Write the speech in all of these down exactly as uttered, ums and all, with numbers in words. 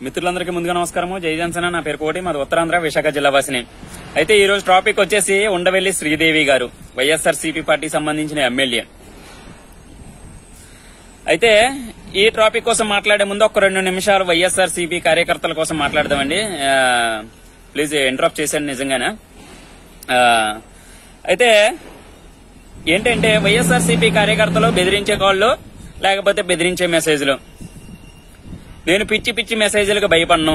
మిత్రులందరికీ ముందుగా నమస్కారము. జై జనసేన. నా పేరు కోటి, మాది ఉత్తరాంధ్ర విశాఖ జిల్లా వాసిని. అయితే ఈ రోజు టాపిక్ వచ్చేసి ఉండవెల్లి శ్రీదేవి గారు, వైఎస్ఆర్ సిపి పార్టీకి సంబంధించిన ఎమ్మెల్యే. అయితే ఈ టాపిక్ కోసం మాట్లాడే ముందు ఒక రెండు నిమిషాలు వైఎస్ఆర్ సిపి కార్యకర్తల కోసం మాట్లాడదామండి. ప్లీజ్ ఇంటరప్ట్ చేశాను నిజంగానే. అయితే ఏంటంటే వైఎస్ఆర్ సిపి కార్యకర్తలు బెదిరించే కాళ్ళు, లేకపోతే బెదిరించే మెసేజ్లు. నేను పిచ్చి పిచ్చి మెసేజ్లకు భయపడను.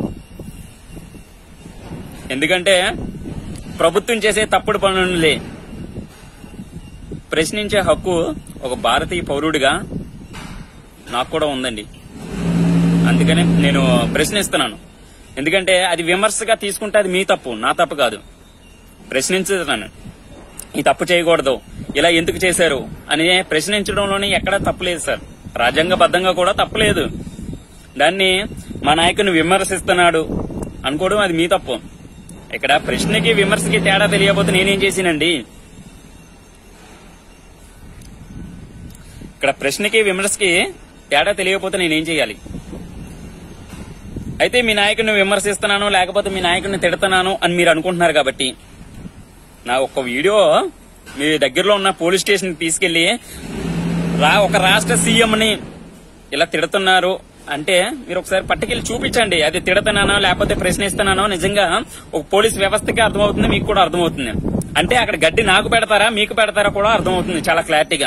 ఎందుకంటే ప్రభుత్వం చేసే తప్పుడు పనులే ప్రశ్నించే హక్కు ఒక భారతీయ పౌరుడిగా నాకు కూడా ఉందండి. అందుకనే నేను ప్రశ్నిస్తున్నాను. ఎందుకంటే అది విమర్శగా తీసుకుంటే అది మీ తప్పు, నా తప్పు కాదు. ప్రశ్నించుతున్నాను. ఈ తప్పు చేయకూడదు, ఇలా ఎందుకు చేశారు అని ప్రశ్నించడంలోనే ఎక్కడా తప్పులేదు సార్. రాజ్యాంగబద్ధంగా కూడా తప్పులేదు. దాన్ని మా నాయకుని విమర్శిస్తున్నాడు అనుకోవడం అది మీ తప్పు. ఇక్కడ ప్రశ్నకి విమర్శకి తేడా తెలియకపోతే నేనేం చేసినండి? ఇక్కడ ప్రశ్నకి విమర్శకి తేడా తెలియకపోతే నేనేం చేయాలి? అయితే మీ నాయకుడిని విమర్శిస్తున్నాను, లేకపోతే మీ నాయకుడిని తిడుతున్నాను అని మీరు అనుకుంటున్నారు కాబట్టి నా ఒక వీడియో మీ దగ్గరలో ఉన్న పోలీస్ స్టేషన్ తీసుకెళ్లి రా ఒక రాష్ట్ర సీఎంని ఇలా తిడుతున్నారు అంటే మీరు ఒకసారి పట్టుకెళ్ళి చూపించండి. అది తిడుతున్నానో లేకపోతే ప్రశ్నిస్తున్నానో నిజంగా ఒక పోలీస్ వ్యవస్థకి అర్థమవుతుంది, మీకు కూడా అర్థమవుతుంది. అంటే అక్కడ గడ్డి నాకు పెడతారా మీకు పెడతారా కూడా అర్థమవుతుంది చాలా క్లారిటీగా.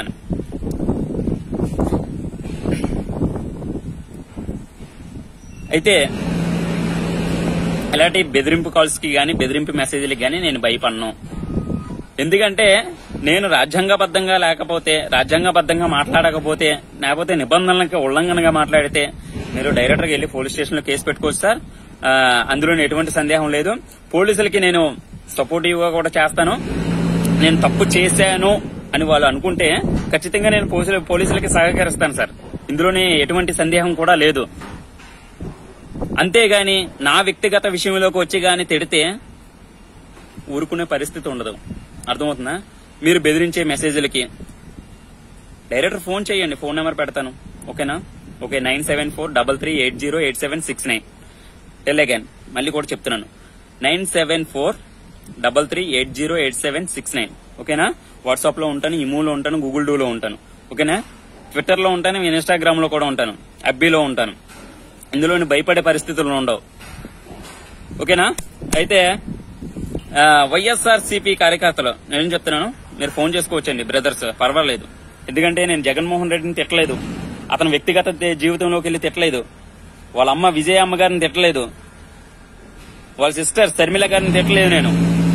అయితే ఇలాంటి బెదిరింపు కాల్స్ కి గానీ బెదిరింపు మెసేజ్లకి గానీ నేను భయపడను. ఎందుకంటే నేను రాజ్యాంగబద్ధంగా లేకపోతే రాజ్యాంగబద్ధంగా మాట్లాడకపోతే లేకపోతే నిబంధనలకు ఉల్లంఘనగా మాట్లాడితే మీరు డైరెక్టర్ గా వెళ్లి పోలీస్ స్టేషన్ లో కేసు పెట్టుకోవచ్చు సార్. అందులో ఎటువంటి సందేహం లేదు. పోలీసులకి నేను సపోర్టివ్ గా కూడా చేస్తాను. నేను తప్పు చేశాను అని వాళ్ళు అనుకుంటే ఖచ్చితంగా నేను పోలీసులకి సహకరిస్తాను సార్. ఇందులోనే ఎటువంటి సందేహం కూడా లేదు. అంతేగాని నా వ్యక్తిగత విషయంలోకి వచ్చి గాని తిడితే ఊరుకునే పరిస్థితి ఉండదు. అర్థమవుతుందా? మీరు బెదిరించే మెసేజ్లకి డైరెక్టర్ ఫోన్ చేయండి, ఫోన్ నెంబర్ పెడతాను. ఓకేనా? Okay, nine seven four double three eight zero eight seven six nine tell again. మళ్ళీ కూడా చెప్తున్నాను, nine seven four double three eight zero eight seven six nine ఓకేనా? వాట్సాప్ లో ఉంటాను, ఇమోలో ఉంటాను, గూగుల్ డూలో ఉంటాను. ఓకేనా? ట్విట్టర్ లో ఉంటాను, ఇన్స్టాగ్రామ్ లో కూడా ఉంటాను, ఎఫ్బీలో ఉంటాను. ఇందులో భయపడే పరిస్థితులు ఉండవు. ఓకేనా? అయితే వైఎస్ఆర్ సిపి కార్యకర్తలు నేను చెప్తున్నాను, మీరు ఫోన్ చేసుకోవచ్చండి బ్రదర్స్, పర్వాలేదు. ఎందుకంటే నేను జగన్మోహన్ రెడ్డిని తిట్టలేదు, అతని వ్యక్తిగత జీవితంలోకి వెళ్లి తిట్టలేదు, వాళ్ళ అమ్మ విజయ అమ్మ గారిని తిట్టలేదు, వాళ్ళ సిస్టర్ శర్మిల గారిని తిట్టలేదు నేను.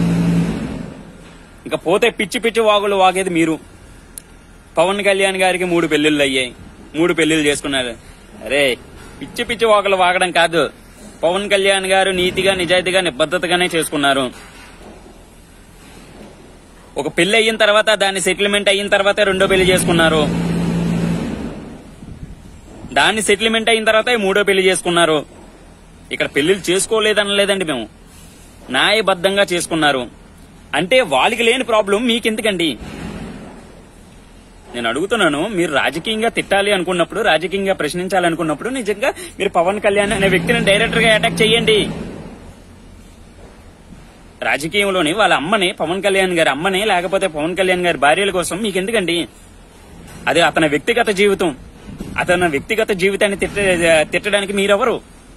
ఇంకా పోతే పిచ్చి పిచ్చి వాగులు వాగేది మీరు. పవన్ కళ్యాణ్ గారికి మూడు పెళ్లిళ్లు అయ్యాయి, మూడు పెళ్లిళ్లు చేసుకున్నారు. అరే పిచ్చి పిచ్చి వాగులు వాగడం కాదు. పవన్ కళ్యాణ్ గారు నీతిగా నిజాయితీగా నిబద్ధతగానే చేసుకున్నారు. ఒక పెళ్లి అయిన తర్వాత దాన్ని సెటిల్మెంట్ అయిన తర్వాత రెండో పెళ్లి చేసుకున్నారు. దాన్ని సెటిల్మెంట్ అయిన తర్వాత మూడో పెళ్లి చేసుకున్నారు. ఇక్కడ పెళ్లిళ్ళు చేసుకోలేదనలేదండి మేము, న్యాయబద్ధంగా చేసుకున్నారు. అంటే వాళ్ళకి లేని ప్రాబ్లం మీకెందుకండి? నేను అడుగుతున్నాను, మీరు రాజకీయంగా తిట్టాలి అనుకున్నప్పుడు, రాజకీయంగా ప్రశ్నించాలనుకున్నప్పుడు నిజంగా మీరు పవన్ కళ్యాణ్ అనే వ్యక్తిని డైరెక్టర్ గా అటాక్ చేయండి. రాజకీయంలోని వాళ్ళ అమ్మని, పవన్ కళ్యాణ్ గారి అమ్మని, లేకపోతే పవన్ కళ్యాణ్ గారి భార్యల కోసం మీకు ఎందుకండి? అది అతని వ్యక్తిగత జీవితం. అతని వ్యక్తిగత జీవితాన్ని తిట్టడానికి మీరెవరు?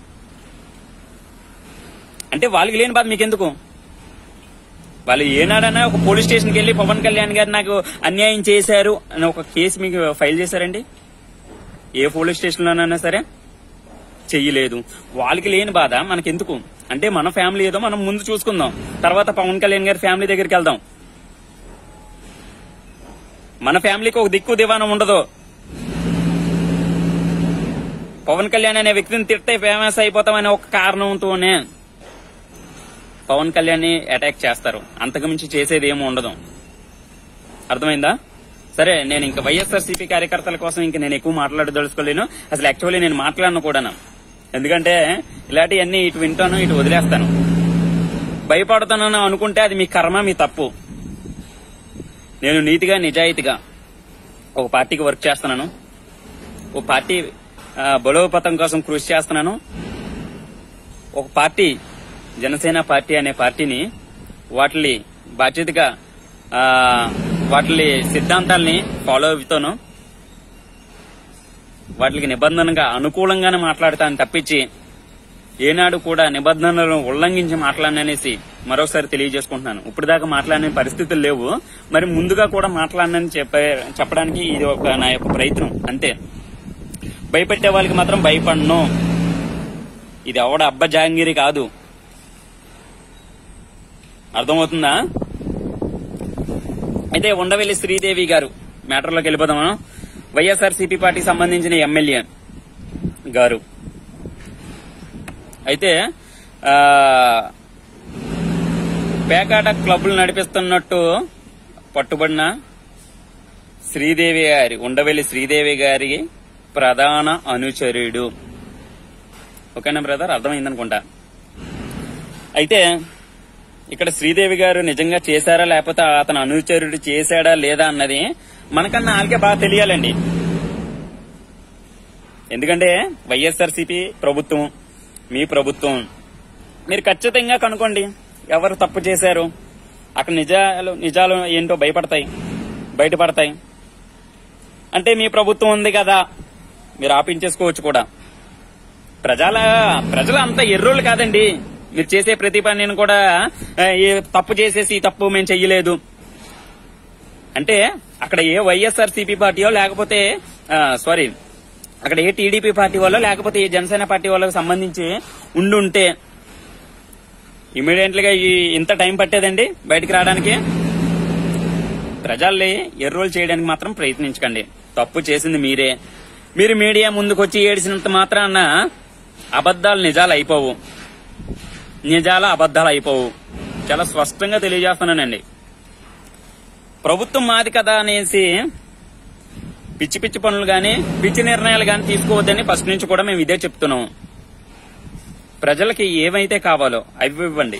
అంటే వాళ్ళకి లేని బాధ మీకెందుకు? వాళ్ళు ఏనాడన్నా ఒక పోలీస్ స్టేషన్కి వెళ్లి పవన్ కళ్యాణ్ గారు నాకు అన్యాయం చేశారు అని ఒక కేసు మీకు ఫైల్ చేశారండి? ఏ పోలీస్ స్టేషన్ లోనైనా సరే చెయ్యలేదు. వాళ్ళకి లేని బాధ మనకెందుకు? అంటే మన ఫ్యామిలీ ఏదో మనం ముందు చూసుకుందాం, తర్వాత పవన్ కళ్యాణ్ గారి ఫ్యామిలీ దగ్గరికి వెళ్దాం. మన ఫ్యామిలీకి ఒక దిక్కు దివానం ఉండదు. పవన్ కళ్యాణ్ అనే వ్యక్తిని తిట్టే ఫేమస్ అయిపోతామనే ఒక కారణంతోనే పవన్ కళ్యాణ్ ని అటాక్ చేస్తారు. అంతకుమించి చేసేది ఏమీ ఉండదు. అర్థమైందా? సరే, నేను ఇంకా వైఎస్ఆర్ సిపి కార్యకర్తల కోసం ఇంకా నేను ఎక్కువ మాట్లాడదలుచుకోలేను. అసలు యాక్చువల్లీ నేను మాట్లాడను కూడా. ఎందుకంటే ఇలాంటివన్నీ ఇటు వింటాను, ఇటు వదిలేస్తాను. భయపడతానని అనుకుంటే అది మీ కర్మ, మీ తప్పు. నేను నీతిగా నిజాయితీగా ఒక పార్టీకి వర్క్ చేస్తున్నాను, ఓ పార్టీ బలోపేతం కోసం కృషి చేస్తున్నాను. ఒక పార్టీ జనసేన పార్టీ అనే పార్టీని వాటి బాధ్యతగా వాటి సిద్ధాంతాలని ఫాలో అవుతాను, వాటికి నిబంధనగా అనుకూలంగానే మాట్లాడతాను తప్పించి ఏనాడు కూడా నిబంధనలను ఉల్లంఘించి మాట్లాడననేసి మరోసారి తెలియజేసుకుంటున్నాను. ఇప్పుడు దాకా మాట్లాడిన పరిస్థితులు లేవు, మరి ముందుగా కూడా మాట్లాడనని చెప్పే చెప్పడానికి ఇది ఒక నా యొక్క ప్రయత్నం అంతే. భయపెట్టే వాళ్ళకి మాత్రం భయపడను. ఇది ఎవడ అబ్బ జాంగిరి కాదు, అర్థమవుతుందా? అయితే ఉండవెల్లి శ్రీదేవి గారు మ్యాటర్లోకి వెళ్ళిపోదామా? వైఎస్ఆర్సీపీ పార్టీకి సంబంధించిన ఎమ్మెల్యే గారు అయితే పేకాట క్లబ్లు నడిపిస్తున్నట్టు పట్టుబడిన శ్రీదేవి గారి ఉండవెల్లి శ్రీదేవి గారి ప్రధాన అనుచరుడు. ఓకేనా బ్రదర్, అర్థమైందనుకుంటా. అయితే ఇక్కడ శ్రీదేవి గారు నిజంగా చేశారా లేకపోతే అతను అనుచరుడు చేశాడా లేదా అన్నది మనకన్నా వాళ్ళకే బాగా తెలియాలండి. ఎందుకంటే వైఎస్ఆర్సీపీ ప్రభుత్వం, మీ ప్రభుత్వం, మీరు ఖచ్చితంగా కనుక్కోండి ఎవరు తప్పు చేశారు. అక్కడ నిజాలు నిజాలు ఏంటో భయపడతాయి బయటపడతాయి. అంటే మీ ప్రభుత్వం ఉంది కదా, మీరు ఆపించేసుకోవచ్చు కూడా. ప్రజల ప్రజలు అంత ఎర్రోళ్ళు కాదండి. మీరు చేసే ప్రతి పనిని కూడా తప్పు చేసేసి తప్పు మేము చెయ్యలేదు అంటే అక్కడ ఏ వైఎస్ఆర్సీపీ పార్టీయో లేకపోతే సారీ అక్కడ ఏ టీడీపీ పార్టీ వాళ్ళో లేకపోతే ఏ జనసేన పార్టీ వాళ్ళకి సంబంధించి ఉండుంటే ఇమీడియట్ గా ఇంత టైం పట్టేదండి బయటికి రావడానికి. ప్రజల్ని ఎర్రోలు చేయడానికి మాత్రం ప్రయత్నించకండి. తప్పు చేసింది మీరే. మీరు మీడియా ముందుకొచ్చి ఏడిసినంత మాత్రాన అబద్దాలు నిజాలు అయిపోవు, నిజాల అబద్దాలు అయిపోవు. చాలా స్పష్టంగా తెలియజేస్తున్నానండి. ప్రభుత్వం మాది కదా అనేసి పిచ్చి పిచ్చి పనులు గాని పిచ్చి నిర్ణయాలు గాని తీసుకోవద్దని ఫస్ట్ నుంచి కూడా మేము ఇదే చెప్తున్నాం. ప్రజలకి ఏమైతే కావాలో అవి ఇవ్వండి.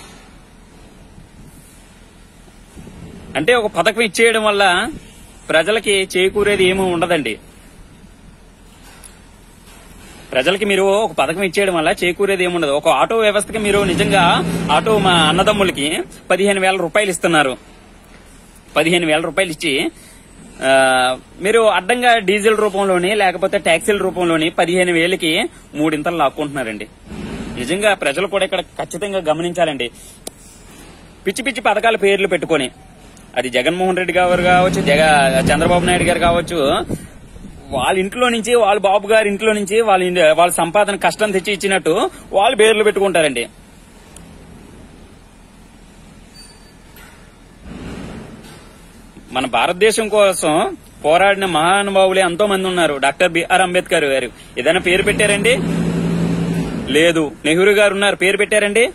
అంటే ఒక పథకం ఇచ్చేయడం వల్ల ప్రజలకి చేకూరేది ఏమీ ఉండదండి. ప్రజలకి మీరు ఒక పథకం ఇచ్చేయడం వల్ల చేకూరేది ఏముండదు. ఒక ఆటో వ్యవస్థకి మీరు నిజంగా ఆటో మా అన్నదమ్ములకి పదిహేను వేల రూపాయలు ఇస్తున్నారు. పదిహేను వేల రూపాయలు ఇచ్చి మీరు అడ్డంగా డీజిల్ రూపంలోని లేకపోతే ట్యాక్సీల రూపంలోని పదిహేను వేలకి మూడింతలు లాక్కుంటున్నారండి. నిజంగా ప్రజలు కూడా ఇక్కడ ఖచ్చితంగా గమనించాలండి. పిచ్చి పిచ్చి పథకాల పేర్లు పెట్టుకుని, అది జగన్మోహన్ రెడ్డి గారు కావచ్చు, జగ చంద్రబాబు నాయుడు గారు కావచ్చు, వాళ్ళ ఇంట్లో నుంచి వాళ్ళ బాబు గారి ఇంట్లో నుంచి వాళ్ళ వాళ్ళ సంపాదన కష్టం తెచ్చి ఇచ్చినట్టు వాళ్ళు పేర్లు పెట్టుకుంటారండి. మన భారతదేశం కోసం పోరాడిన మహానుభావులే ఎంతో మంది ఉన్నారు. డాక్టర్ బిఆర్ అంబేద్కర్ గారు ఏదైనా పేరు పెట్టారండి? లేదు. నెహ్రూ గారు ఉన్నారు, పేరు పెట్టారండి?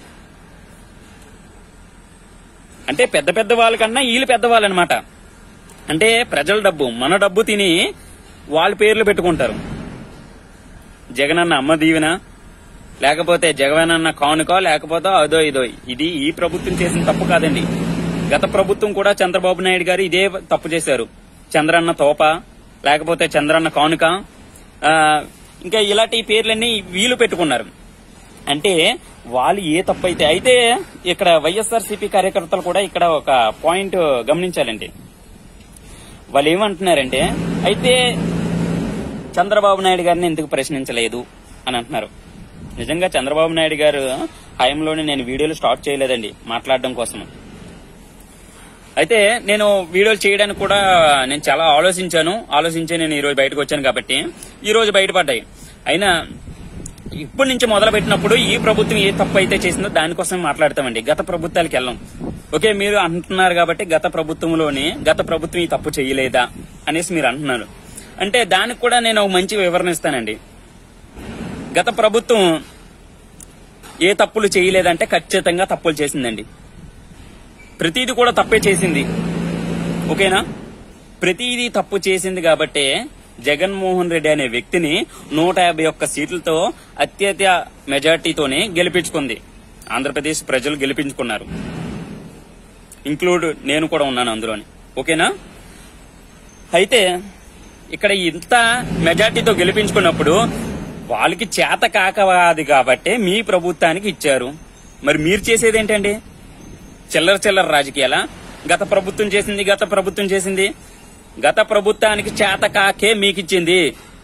అంటే పెద్ద పెద్ద వాళ్ళకన్నా వీళ్ళు పెద్దవాళ్ళు అనమాట. అంటే ప్రజల డబ్బు, మన డబ్బు తిని వాళ్ళ పేర్లు పెట్టుకుంటారు. జగనన్న అమ్మ దీవెన, లేకపోతే జగనన్న కానుక, లేకపోతే అదో ఇదో. ఇది ఈ ప్రభుత్వం చేసిన తప్పు కాదండి. గత ప్రభుత్వం కూడా చంద్రబాబు నాయుడు గారు ఇదే తప్పు చేశారు. చంద్రన్న తోప, లేకపోతే చంద్రన్న కానుక, ఇంకా ఇలాంటి పేర్లన్నీ వీళ్ళు పెట్టుకున్నారు. అంటే వాళ్ళు ఏ తప్పు అయితే అయితే ఇక్కడ వైఎస్ఆర్సీపీ కార్యకర్తలు కూడా ఇక్కడ ఒక పాయింట్ గమనించాలండి. వాళ్ళు ఏమంటున్నారంటే, అయితే చంద్రబాబు నాయుడు గారిని ఎందుకు ప్రశ్నించలేదు అని అంటున్నారు. నిజంగా చంద్రబాబు నాయుడు గారు హయాంలోనే నేను వీడియోలు స్టార్ట్ చేయలేదండి మాట్లాడడం కోసం. అయితే నేను వీడియోలు చేయడానికి కూడా నేను చాలా ఆలోచించాను ఆలోచించే నేను ఈ రోజు బయటకు వచ్చాను కాబట్టి ఈ రోజు బయటపడ్డాయి. అయినా ఇప్పటి నుంచి మొదలు పెట్టినప్పుడు ఈ ప్రభుత్వం ఏ తప్పు అయితే చేసిందో దానికోసం మాట్లాడతామండి. గత ప్రభుత్వాలకు వెళ్ళాం. ఓకే, మీరు అంటున్నారు కాబట్టి గత ప్రభుత్వంలోని గత ప్రభుత్వం ఈ తప్పు చేయలేదా అనేసి మీరు అంటున్నారు. అంటే దానికి కూడా నేను ఒక మంచి వివరణ ఇస్తానండి. గత ప్రభుత్వం ఏ తప్పులు చేయలేదంటే ఖచ్చితంగా తప్పులు చేసిందండి. ప్రతిదీ కూడా తప్పే చేసింది. ఓకేనా? ప్రతిదీ తప్పు చేసింది కాబట్టి జగన్మోహన్ రెడ్డి అనే వ్యక్తిని నూట యాభై ఒక్క సీట్లతో అత్యధిక మెజార్టీతోనే గెలిపించుకుంది. ఆంధ్రప్రదేశ్ ప్రజలు గెలిపించుకున్నారు. ఇంక్లూడ్ నేను కూడా ఉన్నాను అందులోని. ఓకేనా? అయితే ఇక్కడ ఇంత మెజార్టీతో గెలిపించుకున్నప్పుడు వాళ్ళకి చేత కాకవాది కాబట్టి మీ ప్రభుత్వానికి ఇచ్చారు. మరి మీరు చేసేది ఏంటండి? చిల్లర చిల్లర రాజకీయాలా? గత ప్రభుత్వం చేసింది గత ప్రభుత్వం చేసింది గత ప్రభుత్వానికి చేత కాకే మీకు ఇచ్చింది.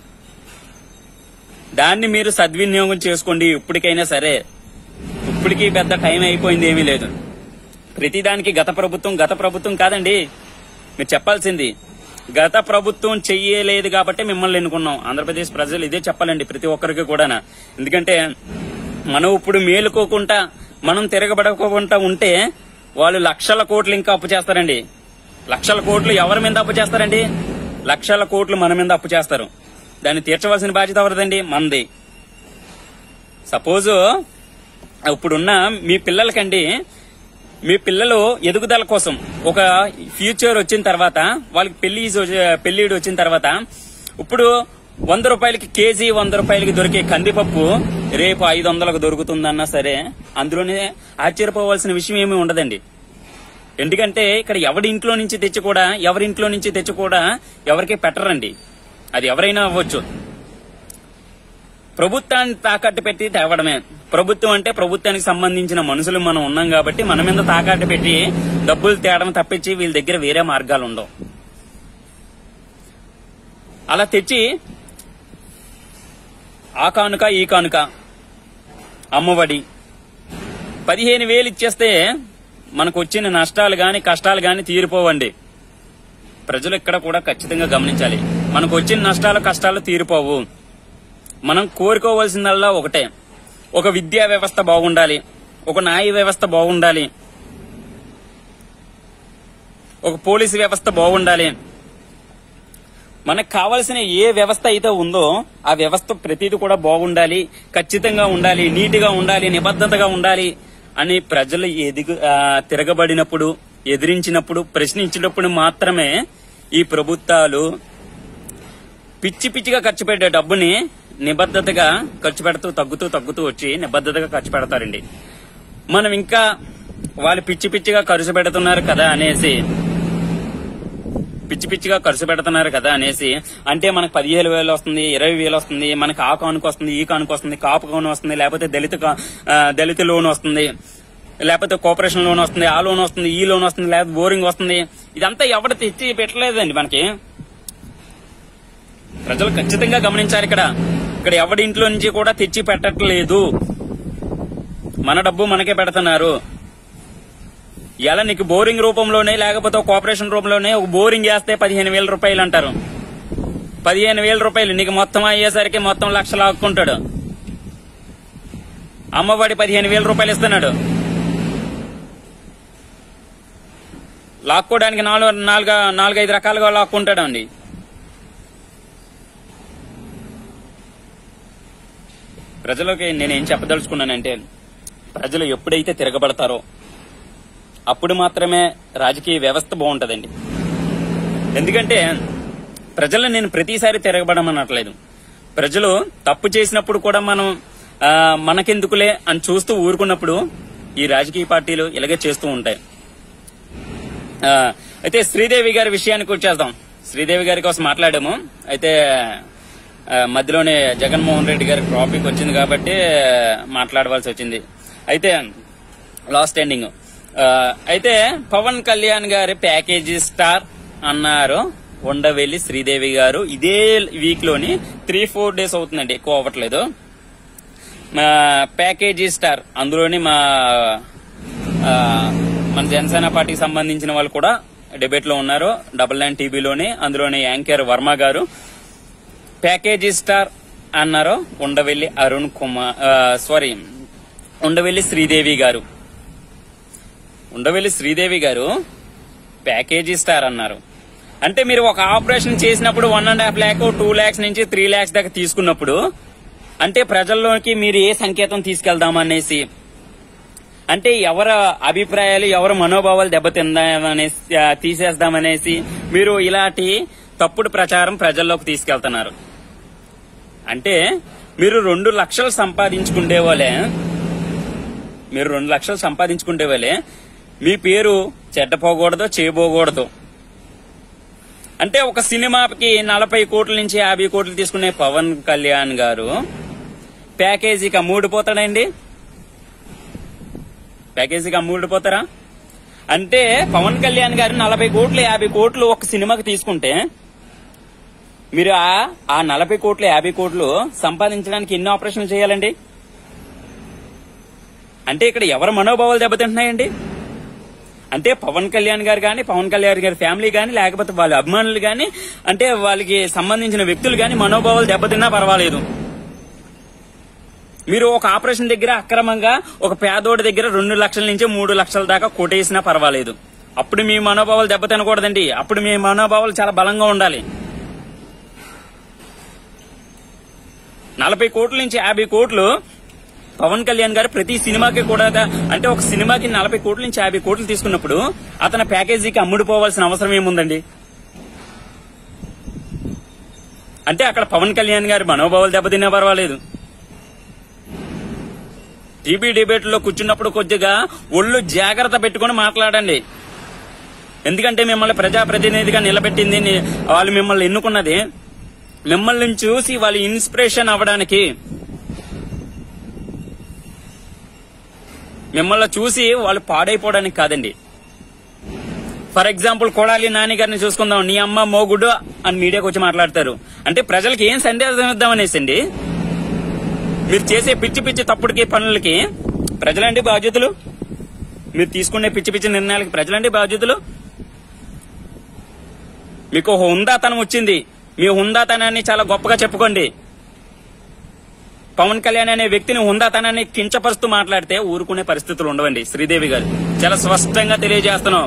దాన్ని మీరు సద్వినియోగం చేసుకోండి. ఇప్పటికైనా సరే, ఇప్పటికీ పెద్ద టైం అయిపోయింది, ఏమీ లేదు. ప్రతిదానికి గత ప్రభుత్వం గత ప్రభుత్వం కాదండి. మీరు చెప్పాల్సింది గత ప్రభుత్వం చెయ్యలేదు కాబట్టి మిమ్మల్ని ఎన్నుకున్నాం. ఆంధ్రప్రదేశ్ ప్రజలు ఇదే చెప్పాలండి ప్రతి ఒక్కరికి కూడా. ఎందుకంటే మనం ఇప్పుడు మేలుకోకుండా మనం తిరగబడకుండా ఉంటే వాళ్ళు లక్షల కోట్లు ఇంకా అప్పు చేస్తారండి. లక్షల కోట్లు ఎవరి మీద అప్పు చేస్తారండి? లక్షల కోట్లు మన మీద అప్పు చేస్తారు. దాన్ని తీర్చవలసిన బాధ్యత ఎవరిదండి? మనది. సపోజ్ ఇప్పుడున్న మీ పిల్లలకండి, మీ పిల్లలు ఎదుగుదల కోసం ఒక ఫ్యూచర్ వచ్చిన తర్వాత, వాళ్ళకి పెళ్లి పెళ్లిడు వచ్చిన తర్వాత, ఇప్పుడు వంద రూపాయలకి కేజీ వంద రూపాయలకి దొరికే కందిపప్పు రేపు ఐదు వందలకు దొరుకుతుందన్నా సరే అందులోనే ఆశ్చర్యపోవాల్సిన విషయం ఏమీ ఉండదండి. ఎందుకంటే ఇక్కడ ఎవరి ఇంట్లో నుంచి తెచ్చి కూడా ఎవరింట్లో నుంచి తెచ్చి కూడా ఎవరికి పెట్టరండి. అది ఎవరైనా అవ్వచ్చు. ప్రభుత్వాన్ని తాకట్టు పెట్టి తేవడమే. ప్రభుత్వం అంటే ప్రభుత్వానికి సంబంధించిన మనుషులు మనం ఉన్నాం కాబట్టి మన మీద తాకట్టు పెట్టి డబ్బులు తేవడం తప్పించి వీళ్ళ దగ్గర వేరే మార్గాలు ఉండవు. అలా తెచ్చి ఆ కానుక ఈ కానుక అమ్మఒడి పదిహేను వేలు ఇచ్చేస్తే మనకు వచ్చిన నష్టాలు గాని కష్టాలు గాని తీరిపోవండి. ప్రజలు ఇక్కడ కూడా ఖచ్చితంగా గమనించాలి. మనకు వచ్చిన నష్టాలు కష్టాలు తీరిపోవు. మనం కోరుకోవాల్సిందల్లా ఒకటే, ఒక విద్యా వ్యవస్థ బాగుండాలి, ఒక న్యాయ వ్యవస్థ బాగుండాలి, ఒక పోలీసు వ్యవస్థ బాగుండాలి. మనకు కావాల్సిన ఏ వ్యవస్థ అయితే ఉందో ఆ వ్యవస్థ ప్రతిదీ కూడా బాగుండాలి, ఖచ్చితంగా ఉండాలి, నీటిగా ఉండాలి, నిబద్ధతగా ఉండాలి అని ప్రజలు ఎదిగు తిరగబడినప్పుడు, ఎదిరించినప్పుడు, ప్రశ్నించినప్పుడు మాత్రమే ఈ ప్రభుత్వాలు పిచ్చి పిచ్చిగా ఖర్చు పెట్టే డబ్బుని నిబద్ధతగా ఖర్చు పెడుతూ తగ్గుతూ తగ్గుతూ వచ్చి నిబద్ధతగా ఖర్చు పెడతారండి. మనం ఇంకా వాళ్ళు పిచ్చి పిచ్చిగా ఖర్చు పెడుతున్నారు కదా అనేసి పిచ్చి పిచ్చిగా ఖర్చు పెడుతున్నారు కదా అనేసి అంటే మనకు పదిహేను వేలు వస్తుంది, ఇరవై వేలు వస్తుంది, మనకు ఆ కానుక వస్తుంది, ఈ కానుక వస్తుంది, కాపు కాను వస్తుంది, లేకపోతే దళిత దళిత లోన్ వస్తుంది, లేకపోతే కోఆపరేషన్ లోన్ వస్తుంది, ఆ లోన్ వస్తుంది, ఈ లోన్ వస్తుంది, లేకపోతే బోరింగ్ వస్తుంది. ఇదంతా ఎవరు తెచ్చి పెట్టలేదండి మనకి. ప్రజలు ఖచ్చితంగా గమనించారు. ఇక్కడ ఇక్కడ ఎవరి ఇంట్లో నుంచి కూడా తెచ్చి పెట్టట్లేదు. మన డబ్బు మనకే పెడుతున్నారు. ఇలా నీకు బోరింగ్ రూపంలోనే లేకపోతే కోఆపరేషన్ రూపంలోనే ఒక బోరింగ్ వేస్తే పదిహేను వేల రూపాయలు అంటారు. పదిహేను వేల రూపాయలు నీకు మొత్తం అయ్యేసరికి మొత్తం లక్ష లాక్కుంటాడు. అమ్మఒడి పదిహేను వేల రూపాయలు ఇస్తున్నాడు. లాక్కోవడానికి నాలుగు నాలుగు నాలుగైదు రకాలుగా లాక్కుంటాడు అండి. ప్రజలకి నేనేం చెప్పదలుచుకున్నానంటే, ప్రజలు ఎప్పుడైతే తిరగబడతారో అప్పుడు మాత్రమే రాజకీయ వ్యవస్థ బాగుంటదండి. ఎందుకంటే ప్రజలు నేను ప్రతిసారి తిరగబడమనట్లేదు. ప్రజలు తప్పు చేసినప్పుడు కూడా మనం మనకెందుకులే అని చూస్తూ ఊరుకున్నప్పుడు ఈ రాజకీయ పార్టీలు ఇలాగే చేస్తూ ఉంటాయి. అయితే శ్రీదేవి గారి విషయానికి వచ్చేద్దాం. శ్రీదేవి గారి కోసం మాట్లాడాము. అయితే మధ్యలోనే జగన్మోహన్ రెడ్డి గారి టాపిక్ వచ్చింది కాబట్టి మాట్లాడవలసి వచ్చింది. అయితే లాస్ట్ ఎండింగ్ అయితే పవన్ కళ్యాణ్ గారి ప్యాకేజీ స్టార్ అన్నారు ఉండవెల్లి శ్రీదేవి గారు. ఇదే వీక్ లోని త్రీ ఫోర్ డేస్ అవుతుందండి, ఎక్కువ అవ్వట్లేదు. ప్యాకేజీ స్టార్ అందులోని మా మన జనసేన పార్టీకి సంబంధించిన వాళ్ళు కూడా డిబేట్ లో ఉన్నారు. డబుల్ నైన్ టీవీలోని అందులోని యాంకర్ వర్మ గారు ప్యాకేజీ స్టార్ అన్నారు ఉండవెల్లి అరుణ్ కుమార్ సారీ ఉండవెల్లి శ్రీదేవి గారు. ఉండవెల్లి శ్రీదేవి గారు ప్యాకేజీ స్టార్ అన్నారు. అంటే మీరు ఒక ఆపరేషన్ చేసినప్పుడు one and half lakh two lakhs నుంచి త్రీ ల్యాక్స్ దాకా తీసుకున్నప్పుడు అంటే ప్రజల్లోకి మీరు ఏ సంకేతం తీసుకెళ్దామనేసి, అంటే ఎవరి అభిప్రాయాలు ఎవరి మనోభావాలు దెబ్బతిందామనేసి తీసేద్దామనేసి మీరు ఇలాంటి తప్పుడు ప్రచారం ప్రజల్లోకి తీసుకెళ్తున్నారు. అంటే మీరు రెండు లక్షలు సంపాదించుకుంటే వాళ్ళే మీరు రెండు లక్షలు సంపాదించుకుంటే వాళ్ళే మీ పేరు చెడ్డపోకూడదు, చేయబోకూడదు. అంటే ఒక సినిమాకి నలభై కోట్ల నుంచి యాభై కోట్లు తీసుకునే పవన్ కళ్యాణ్ గారు ప్యాకేజీకి అమ్ముడిపోతాడండి? ప్యాకేజీకి అమ్ముడిపోతారా? అంటే పవన్ కళ్యాణ్ గారు నలభై కోట్లు యాభై కోట్లు ఒక సినిమాకి తీసుకుంటే మీరు ఆ నలభై కోట్లు యాభై కోట్లు సంపాదించడానికి ఎన్ని ఆపరేషన్లు చేయాలండి? అంటే ఇక్కడ ఎవరి మనోభావాలు దెబ్బతింటున్నాయండి? అంటే పవన్ కళ్యాణ్ గారు కానీ, పవన్ కళ్యాణ్ గారి ఫ్యామిలీ కానీ, లేకపోతే వాళ్ళ అభిమానులు కానీ, అంటే వాళ్ళకి సంబంధించిన వ్యక్తులు కానీ మనోభావాలు దెబ్బతిన్నా పర్వాలేదు. మీరు ఒక ఆపరేషన్ దగ్గర అక్రమంగా ఒక పేదోడి దగ్గర రెండు లక్షల నుంచి మూడు లక్షల దాకా కొట్టేసినా పర్వాలేదు. అప్పుడు మీ మనోభావాలు దెబ్బతినకూడదండి. అప్పుడు మీ మనోభావాలు చాలా బలంగా ఉండాలి. నలభై కోట్ల నుంచి యాభై కోట్లు పవన్ కళ్యాణ్ గారు ప్రతి సినిమాకి కూడా, అంటే ఒక సినిమాకి నలభై కోట్ల నుంచి యాభై కోట్లు తీసుకున్నప్పుడు అతని ప్యాకేజీకి అమ్ముడుపోవాల్సిన అవసరం ఏముందండి? అంటే అక్కడ పవన్ కళ్యాణ్ గారి మనోభావాలు దెబ్బతిన్నా పర్వాలేదు. టీవీ డిబేట్ లో కూర్చున్నప్పుడు కొద్దిగా ఒళ్ళు జాగ్రత్త పెట్టుకుని మాట్లాడండి. ఎందుకంటే మిమ్మల్ని ప్రజాప్రతినిధిగా నిలబెట్టింది, వాళ్ళు మిమ్మల్ని ఎన్నుకున్నది మిమ్మల్ని చూసి వాళ్ళు ఇన్స్పిరేషన్ అవ్వడానికి, మిమ్మల్ని చూసి వాళ్ళు పాడైపోవడానికి కాదండి. ఫర్ ఎగ్జాంపుల్ కొడాలి నాని గారిని చూసుకుందాం. నీ అమ్మ మోగుడు అని మీడియాకి వచ్చి మాట్లాడతారు. అంటే ప్రజలకి ఏం సందేశం ఇద్దామనేసండి? మీరు చేసే పిచ్చి పిచ్చి తప్పుడుకి పనులకి ప్రజలండి బాధ్యతలు. మీరు తీసుకునే పిచ్చి పిచ్చి నిర్ణయాలకి ప్రజలండి బాధ్యతలు. మీకు హుందాతనం వచ్చింది, మీ హుందాతనాన్ని చాలా గొప్పగా చెప్పుకోండి. పవన్ కళ్యాణ్ అనే వ్యక్తిని హుందాతనాన్ని కించపరుస్తూ మాట్లాడితే ఊరుకునే పరిస్థితులు ఉండవండి. శ్రీదేవి గారు చాలా స్పష్టంగా తెలియజేస్తున్నాం.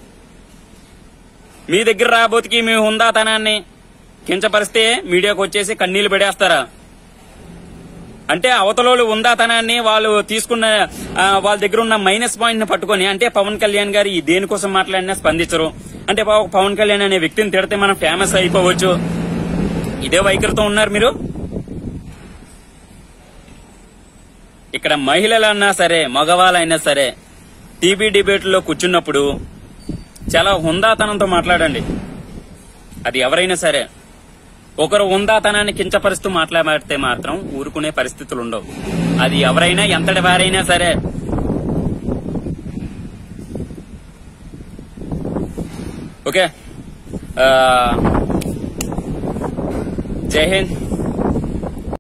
మీ దగ్గర రాబోతుకి మీ హుందాతనాన్ని కించపరిస్తే మీడియాకు వచ్చేసి కన్నీళ్లు పడేస్తారా? అంటే అవతలోళ్ళు హుందాతనాన్ని వాళ్ళు తీసుకున్న వాళ్ళ దగ్గర ఉన్న మైనస్ పాయింట్ ని పట్టుకుని, అంటే పవన్ కళ్యాణ్ గారు ఈ దేనికోసం మాట్లాడినా స్పందించరు. అంటే పవన్ కళ్యాణ్ అనే వ్యక్తిని తిడితే మనం ఫేమస్ అయిపోవచ్చు. ఇదే వైఖరితో ఉన్నారు మీరు. ఇక్కడ మహిళలన్నా సరే, మగవాళ్ళైనా సరే టీవీ డిబేట్ లో కూర్చున్నప్పుడు చాలా హుందాతనంతో మాట్లాడండి. అది ఎవరైనా సరే. ఒకరు హుందాతనాన్ని కించపరుస్తూ మాట్లాడితే మాత్రం ఊరుకునే పరిస్థితులు ఉండవు. అది ఎవరైనా, ఎంతటి వారైనా సరే. ఓకే, జై హింద్.